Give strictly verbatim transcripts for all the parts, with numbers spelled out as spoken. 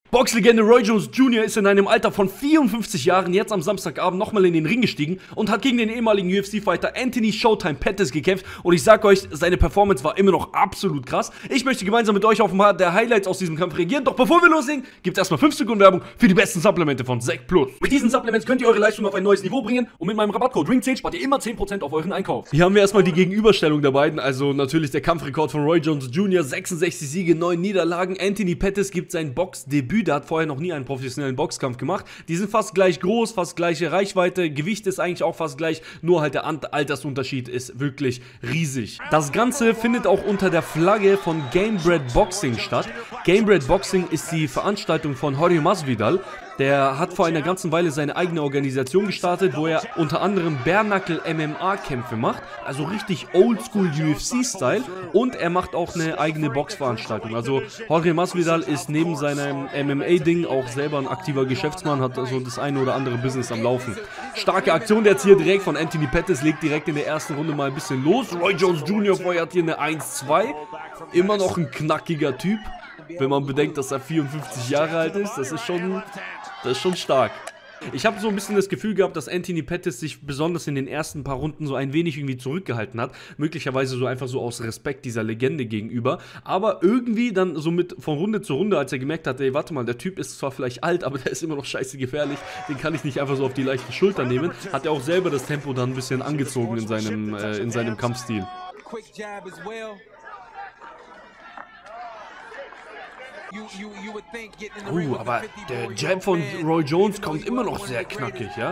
Boxlegende Roy Jones Junior ist in einem Alter von vierundfünfzig Jahren jetzt am Samstagabend nochmal in den Ring gestiegen und hat gegen den ehemaligen U F C-Fighter Anthony Showtime Pettis gekämpft. Und ich sag euch, seine Performance war immer noch absolut krass. Ich möchte gemeinsam mit euch auf ein paar der Highlights aus diesem Kampf reagieren. Doch bevor wir loslegen, gibt es erstmal fünf Sekunden Werbung für die besten Supplemente von Zack Plus. Mit diesen Supplements könnt ihr eure Leistung auf ein neues Niveau bringen und mit meinem Rabattcode Ring zehn spart ihr immer zehn Prozent auf euren Einkauf. Hier haben wir erstmal die Gegenüberstellung der beiden. Also natürlich der Kampfrekord von Roy Jones Junior sechsundsechzig Siege, neun Niederlagen. Anthony Pettis gibt sein Boxdebüt. Der hat vorher noch nie einen professionellen Boxkampf gemacht. Die sind fast gleich groß, fast gleiche Reichweite, Gewicht ist eigentlich auch fast gleich, nur halt der Altersunterschied ist wirklich riesig. Das Ganze findet auch unter der Flagge von Gamebred Boxing statt. Gamebred Boxing ist die Veranstaltung von Jorge Masvidal. Der hat vor einer ganzen Weile seine eigene Organisation gestartet, wo er unter anderem Bare-Knuckle-M M A-Kämpfe macht, also richtig Oldschool U F C-Style, und er macht auch eine eigene Boxveranstaltung. Also Jorge Masvidal ist neben seinem M M A-Ding auch selber ein aktiver Geschäftsmann, hat also das eine oder andere Business am Laufen. Starke Aktion jetzt hier direkt von Anthony Pettis, legt direkt in der ersten Runde mal ein bisschen los. Roy Jones Junior feuert hier eine eins zwei, immer noch ein knackiger Typ. Wenn man bedenkt, dass er vierundfünfzig Jahre alt ist, das ist schon, das ist schon stark. Ich habe so ein bisschen das Gefühl gehabt, dass Anthony Pettis sich besonders in den ersten paar Runden so ein wenig irgendwie zurückgehalten hat. Möglicherweise so einfach so aus Respekt dieser Legende gegenüber. Aber irgendwie dann so mit von Runde zu Runde, als er gemerkt hat, ey, warte mal, der Typ ist zwar vielleicht alt, aber der ist immer noch scheiße gefährlich. Den kann ich nicht einfach so auf die leichte Schulter nehmen. Hat er auch selber das Tempo dann ein bisschen angezogen in seinem, äh, in seinem Kampfstil. Oh, aber der Jab von Roy Jones kommt immer noch sehr knackig, ja?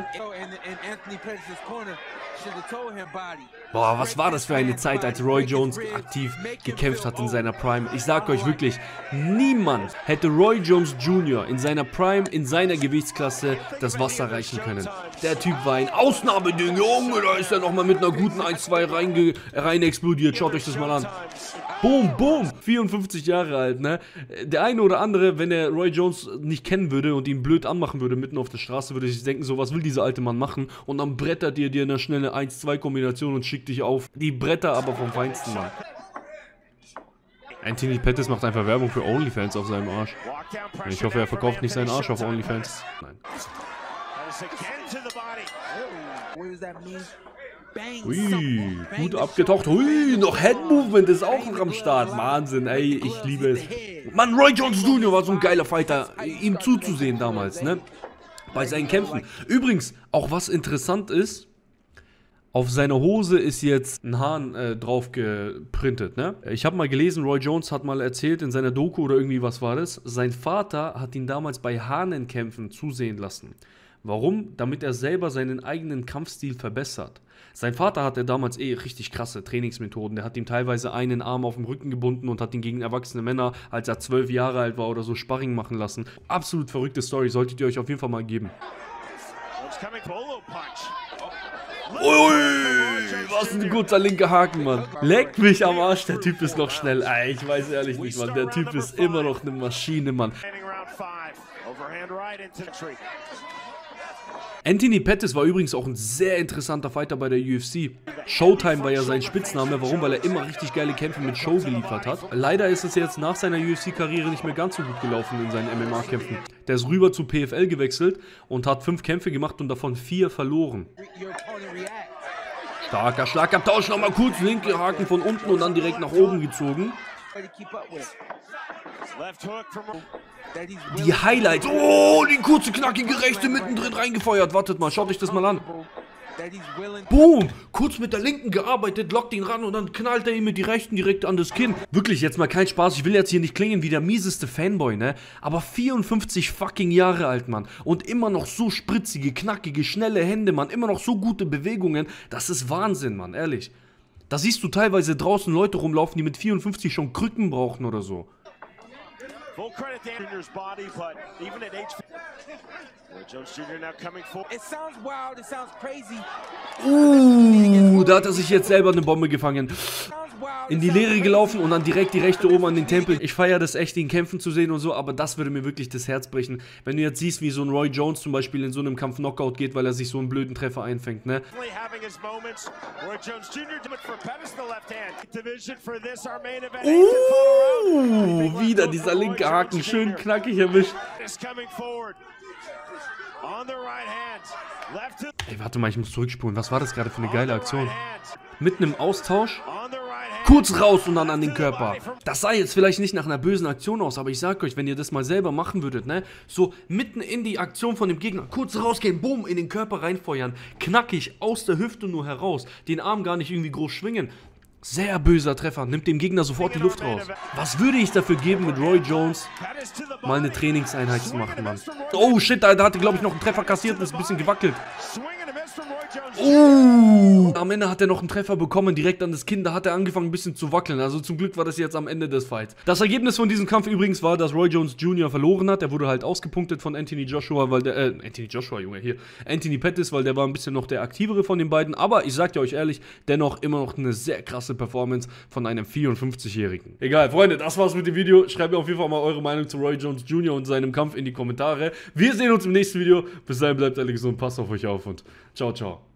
Boah, was war das für eine Zeit, als Roy Jones aktiv gekämpft hat in seiner Prime? Ich sag euch wirklich, niemand hätte Roy Jones Junior in seiner Prime, in seiner Gewichtsklasse das Wasser reichen können. Der Typ war ein Ausnahmeding, Junge, da ist er nochmal mit einer guten eins zwei rein, rein explodiert. Schaut euch das mal an. Boom, boom, vierundfünfzig Jahre alt, ne? Der eine oder andere, wenn er Roy Jones nicht kennen würde und ihn blöd anmachen würde mitten auf der Straße, würde sich denken, so, was will dieser alte Mann machen? Und dann brettert ihr dir eine schnelle eins zwei Kombination und schickt dich auf. Die Bretter aber vom feinsten Mann. Anthony Pettis macht einfach Werbung für OnlyFans auf seinem Arsch. Ich hoffe, er verkauft nicht seinen Arsch auf OnlyFans. Nein. Ui, gut abgetaucht. Ui, noch Head Movement ist auch noch am Start. Wahnsinn, ey, ich liebe es. Mann, Roy Jones Junior war so ein geiler Fighter, ihm zuzusehen damals, ne? Bei seinen Kämpfen. Übrigens, auch was interessant ist, auf seiner Hose ist jetzt ein Hahn äh, drauf geprintet, ne? Ich habe mal gelesen, Roy Jones hat mal erzählt in seiner Doku oder irgendwie was war das, sein Vater hat ihn damals bei Hahnenkämpfen zusehen lassen. Warum? Damit er selber seinen eigenen Kampfstil verbessert. Sein Vater hatte damals eh richtig krasse Trainingsmethoden. Der hat ihm teilweise einen Arm auf dem Rücken gebunden und hat ihn gegen erwachsene Männer, als er zwölf Jahre alt war oder so, Sparring machen lassen. Absolut verrückte Story, solltet ihr euch auf jeden Fall mal geben. Ui, was ein kurzer linker Haken, Mann. Leck mich am Arsch, der Typ ist noch schnell. Ey, ich weiß ehrlich nicht, Mann. Der Typ ist immer noch eine Maschine, Mann. Anthony Pettis war übrigens auch ein sehr interessanter Fighter bei der U F C. Showtime war ja sein Spitzname. Warum? Weil er immer richtig geile Kämpfe mit Show geliefert hat. Leider ist es jetzt nach seiner U F C-Karriere nicht mehr ganz so gut gelaufen in seinen M M A-Kämpfen. Der ist rüber zu P F L gewechselt und hat fünf Kämpfe gemacht und davon vier verloren. Starker Schlagabtausch, nochmal kurz linke Haken von unten und dann direkt nach oben gezogen. Die Highlights. Oh, die kurze, knackige Rechte mittendrin reingefeuert. Wartet mal, schaut euch das mal an. Boom, kurz mit der linken gearbeitet, lockt ihn ran und dann knallt er ihn mit die rechten direkt an das Kinn. Wirklich, jetzt mal kein Spaß, ich will jetzt hier nicht klingen wie der mieseste Fanboy, ne? Aber vierundfünfzig fucking Jahre alt, Mann. Und immer noch so spritzige, knackige, schnelle Hände, Mann. Immer noch so gute Bewegungen. Das ist Wahnsinn, Mann, ehrlich. Da siehst du teilweise draußen Leute rumlaufen, die mit vierundfünfzig schon Krücken brauchen oder so. Full credit to Junior's body, but even at age Roy Jones Junior now coming forward. It sounds wild, it sounds crazy. Uh, da hat er sich jetzt selber eine Bombe gefangen. In die Leere gelaufen und dann direkt die rechte oben an den Tempel. Ich feiere das echt, ihn kämpfen zu sehen und so, aber das würde mir wirklich das Herz brechen. Wenn du jetzt siehst, wie so ein Roy Jones zum Beispiel in so einem Kampf Knockout geht, weil er sich so einen blöden Treffer einfängt, ne? Uh, wieder dieser linke Haken schön knackig erwischt. Ey, warte mal, ich muss zurückspulen. Was war das gerade für eine geile Aktion? Mitten im Austausch, kurz raus und dann an den Körper. Das sah jetzt vielleicht nicht nach einer bösen Aktion aus, aber ich sag euch, wenn ihr das mal selber machen würdet, ne, so mitten in die Aktion von dem Gegner, kurz rausgehen, boom, in den Körper reinfeuern, knackig, aus der Hüfte nur heraus, den Arm gar nicht irgendwie groß schwingen. Sehr böser Treffer, nimmt dem Gegner sofort die Luft raus. Was würde ich dafür geben, mit Roy Jones mal eine Trainingseinheit zu machen, Mann? Oh shit, da, da hat er, glaube ich, noch einen Treffer kassiert und ist ein bisschen gewackelt. Oh! Am Ende hat er noch einen Treffer bekommen, direkt an das Kinn. Da hat er angefangen ein bisschen zu wackeln. Also zum Glück war das jetzt am Ende des Fights. Das Ergebnis von diesem Kampf übrigens war, dass Roy Jones Junior verloren hat. Der wurde halt ausgepunktet von Anthony Joshua, weil der, äh, Anthony Joshua, Junge, hier. Anthony Pettis, weil der war ein bisschen noch der aktivere von den beiden. Aber ich sag dir euch ehrlich, dennoch immer noch eine sehr krasse Performance von einem vierundfünfzigjährigen. Egal, Freunde, das war's mit dem Video. Schreibt mir auf jeden Fall mal eure Meinung zu Roy Jones Junior und seinem Kampf in die Kommentare. Wir sehen uns im nächsten Video. Bis dahin, bleibt alle gesund, passt auf euch auf und ciao, ciao.